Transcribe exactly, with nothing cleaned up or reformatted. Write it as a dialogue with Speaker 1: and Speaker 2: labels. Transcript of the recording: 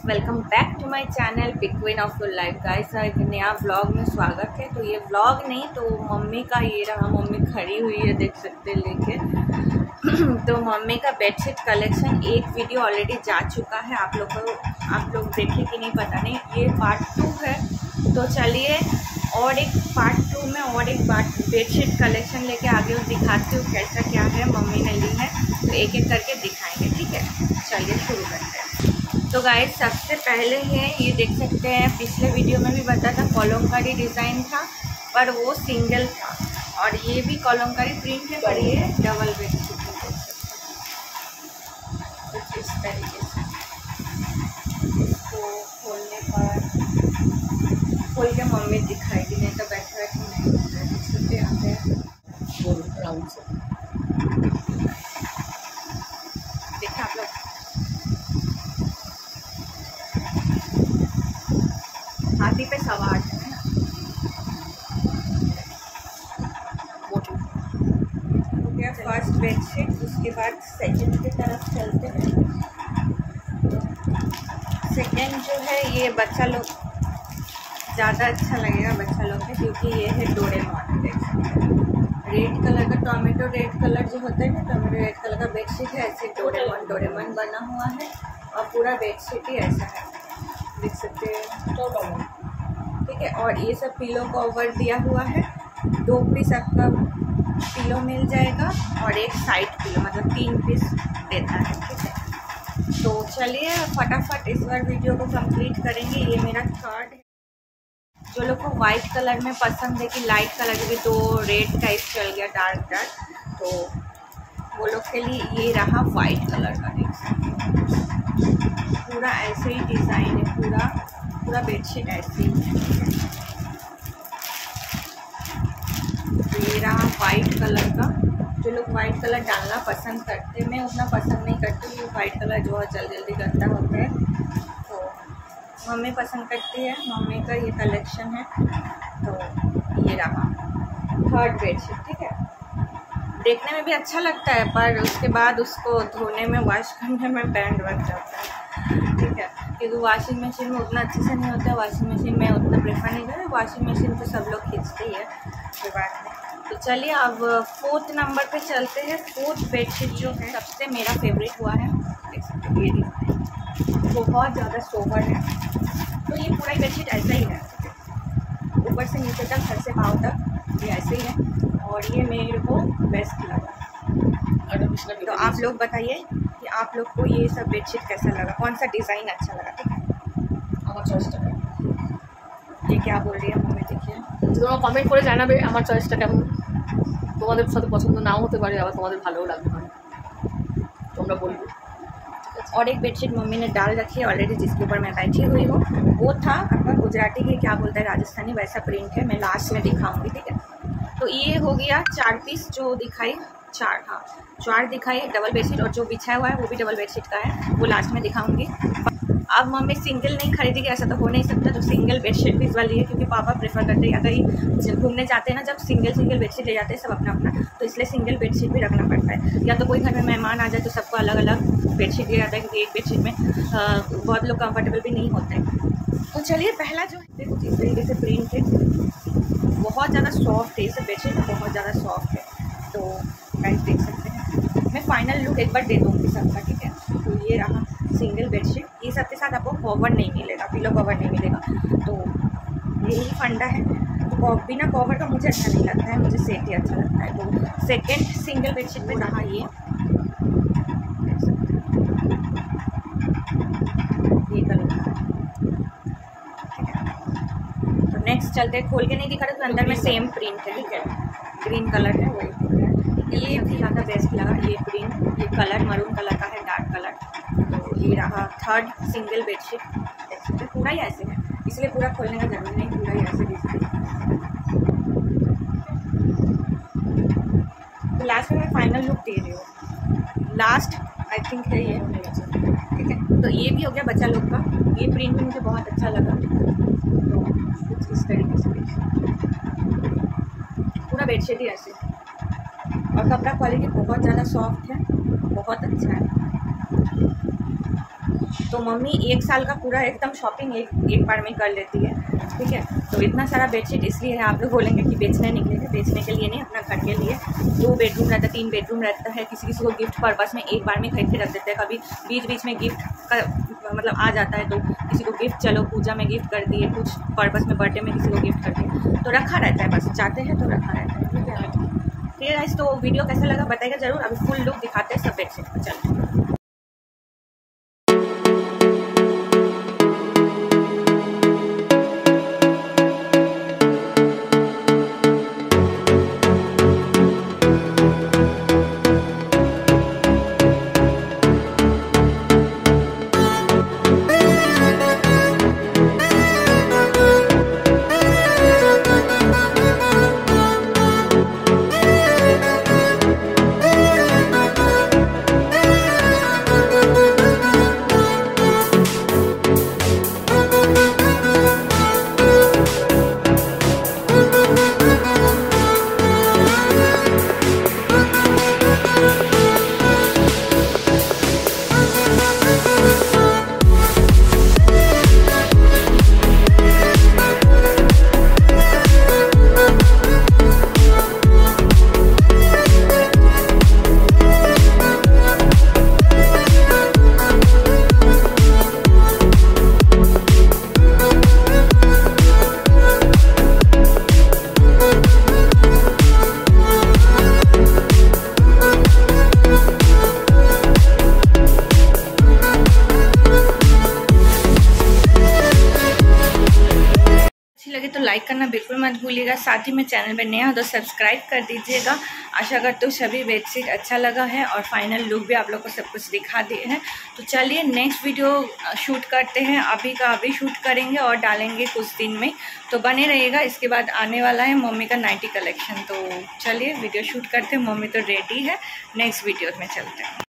Speaker 1: Welcome back to my channel big queen of your life guys. एक नया vlog में स्वागत है। तो ये व्लॉग नहीं तो मम्मी का ये रहा, मम्मी खड़ी हुई है देख सकते हैं लेके। तो मम्मी का बेडशीट कलेक्शन एक वीडियो ऑलरेडी जा चुका है, आप लोग को आप लोग देखे कि नहीं पता नहीं, ये पार्ट टू है। तो चलिए और एक पार्ट टू में और एक पार्ट बेडशीट कलेक्शन लेके आगे दिखाती हूँ कैसा क्या है मम्मी ने ली है। तो एक एक करके दिखाएंगे, ठीक है। चलिए शुरू करते हैं। तो गाइस सबसे पहले है ये देख सकते हैं, पिछले वीडियो में भी बताया था कॉलमकारी डिज़ाइन था पर वो सिंगल था, और ये भी कॉलमकारी प्रिंट है पर ये डबल बेडशीट है। कुछ इस तरीके से इसको खोलने पर खोल के मम्मी दिखाएगी, नहीं तो बैठे बैठे नहीं देख सकते। यहाँ पे राउंड से देखिए आप लोग, हाथी पे सवार है ना। हो गया फर्स्ट बेडशीट, उसके बाद सेकंड की तरफ चलते हैं। सेकंड जो है ये बच्चा लोग ज़्यादा अच्छा लगेगा बच्चा लोग के, क्योंकि ये है डोरेमोन। देख सकते हैं रेड कलर का, टोमेटो रेड कलर जो होता है ना, टोमेटो रेड कलर का बेडशीट है। ऐसे डोरेमोन डोरेमोन बना हुआ है और पूरा बेडशीट ही ऐसा है, देख सकते हैं, ठीक है। और ये सब पिलो कवर दिया हुआ है, दो पीस आपका पिलो मिल जाएगा और एक साइड पिलो, मतलब तीन पीस देता है, ठीक है। तो चलिए फटाफट इस बार वीडियो को कंप्लीट करेंगे। ये मेरा थर्ड है। जो लोग को वाइट कलर में पसंद है कि लाइट कलर भी, तो रेड टाइप चल गया डार्क डार्क, तो वो लोग के लिए ये रहा वाइट कलर का। देख सकते हैं पूरा ऐसे ही डिज़ाइन है, पूरा पूरा बेडशीट ऐसे ही है। तो ये रहा वाइट कलर का। जो लोग वाइट कलर डालना पसंद करते, मैं उतना पसंद नहीं करती हूँ, वाइट कलर जो है जल्दी जल्दी गंदा होता है, तो मम्मी पसंद करती है, मम्मी का ये कलेक्शन है। तो ये रहा थर्ड बेडशीट, ठीक है। देखने में भी अच्छा लगता है पर उसके बाद उसको धोने में, वॉश करने में बैंड बन जाता है, ठीक है। क्योंकि वॉशिंग मशीन में उतना अच्छे से नहीं होता है, वॉशिंग मशीन में उतना प्रेफर नहीं करते, वॉशिंग मशीन तो सब लोग खींचते ही है, कोई बात नहीं। तो चलिए अब फोर्थ नंबर पे चलते हैं। फोर्थ बेडशीट जो है सबसे मेरा फेवरेट हुआ है, देख सकते हैं ये डिज़ाइन बहुत ज़्यादा सोबर है। तो ये पूरा बेडशीट ऐसा ही है, ऊपर से नीचे तक, सर से पाँव तक ये ऐसे ही है, और ये मेरे को बेस्ट लगा। तो आप लोग बताइए कि आप लोग को ये सब बेडशीट कैसा लगा, कौन सा डिज़ाइन अच्छा लगा, ठीक है। ये क्या बोल रही है मम्मी, देखिए
Speaker 2: তোমরা কমেন্ট করে জানাবে আমার চয়েসটা কেমন। তোমাদের সাথে পছন্দ নাও হতে পারে, আবার তোমাদের ভালোও লাগতে পারে, তোমরা বলবে।
Speaker 1: और एक बेडशीट मम्मी ने डाल रखी है ऑलरेडी, जिसके ऊपर मैं बैठी हुई हूँ। वो था आपका गुजराती की क्या बोलता है, राजस्थानी, वैसा प्रिंट है, मैं लास्ट में दिखाऊंगी, ठीक है। तो ये हो गया चार पीस जो दिखाई, चार, हाँ चार दिखाई डबल बेडशीट, और जो बिछाया हुआ है वो भी डबल बेडशीट का है, वो लास्ट में दिखाऊंगी। अब मम्मी सिंगल नहीं खरीदेगी, ऐसा तो हो नहीं सकता, तो सिंगल बेडशीट भी इस बार लिए, क्योंकि पापा प्रेफर करते हैं, या कहीं घूमने जाते हैं ना, जब सिंगल सिंगल बेडशीट ले जाते हैं सब अपना अपना, तो इसलिए सिंगल बेडशीट भी रखना पड़ता है। या तो कोई घर में मेहमान आ जाए तो सबको अलग अलग बेडशीट दिया जाता है, क्योंकि एक बेडशीट में आ, बहुत लोग कंफर्टेबल भी नहीं होते हैं। तो चलिए पहला जो है कुछ इस तरीके से प्रिंट है, बहुत ज़्यादा सॉफ्ट है, इस बेडशीट बहुत ज़्यादा सॉफ्ट है। तो गाइस देख सकते हैं, मैं फाइनल लुक एक बार दे दूँगी सबका, ठीक है। तो ये रहा सिंगल बेडशीट, ये सबके साथ आपको कवर नहीं मिलेगा, पिलो कवर नहीं मिलेगा, तो यही फंडा है। तो बिना कवर का मुझे अच्छा नहीं लगता है, मुझे सेट ही अच्छा लगता है। तो सेकंड सिंगल बेडशीट में रहा ये ये कलर, ठीक है। तो नेक्स्ट चलते हैं, खोल के नहीं दिखा रहा तो अंदर में सेम प्रिंट है, ठीक है, ग्रीन कलर है वही। ये भी ज़्यादा बेस्ट लगा, ये प्रिंट, ये कलर मरून कलर का है, डार्क कलर। तो ये रहा थर्ड सिंगल बेडशीट, देख सकते हैं पूरा ही ऐसे है, इसलिए पूरा खोलने का जरूरी नहीं, पूरा ही ऐसे डिज़ाइन। तो लास्ट में मैं फाइनल लुक दे रही हूँ, लास्ट आई थिंक है ये, ठीक है। तो ये भी हो गया बच्चा लोग का, ये प्रिंट भी मुझे बहुत अच्छा लगा। तो कुछ इस तरीके से पूरा बेडशीट ही ऐसे, और कपड़ा क्वालिटी बहुत ज़्यादा सॉफ्ट है, बहुत अच्छा है। तो मम्मी एक साल का पूरा एकदम शॉपिंग एक एक बार में कर लेती है, ठीक है। तो इतना सारा बेडशीट इसलिए है, आप लोग बोलेंगे कि बेचने निकले थे, बेचने के लिए नहीं, अपना घर के लिए। दो बेडरूम रहता है, तीन बेडरूम रहता है, किसी किसी को गिफ्ट पर्पस में एक बार में खरीद के रख देते हैं, कभी बीच बीच में गिफ्ट का मतलब आ जाता है, तो किसी को गिफ्ट, चलो पूजा में गिफ्ट कर दिए, कुछ पर्पस में बर्थडे में किसी को गिफ्ट कर दिए, तो रखा रहता है, बस जाते हैं तो रखा रहता है, ठीक है। ठीक है गाइस, तो वीडियो कैसा लगा बताइएगा जरूर। अभी फुल लुक दिखाते हैं सब बेडशीट का, चलो। लगे तो लाइक करना बिल्कुल मत भूलिएगा, साथ ही में चैनल पर नया हो तो सब्सक्राइब कर दीजिएगा। आशा करते हो सभी बेडशीट अच्छा लगा है और फाइनल लुक भी आप लोग को सब कुछ दिखा दिए हैं। तो चलिए नेक्स्ट वीडियो शूट करते हैं, अभी का अभी शूट करेंगे और डालेंगे कुछ दिन में, तो बने रहिएगा। इसके बाद आने वाला है मम्मी का नाइटी कलेक्शन, तो चलिए वीडियो शूट करते हैं। मम्मी तो रेडी है, नेक्स्ट वीडियो में चलते हैं।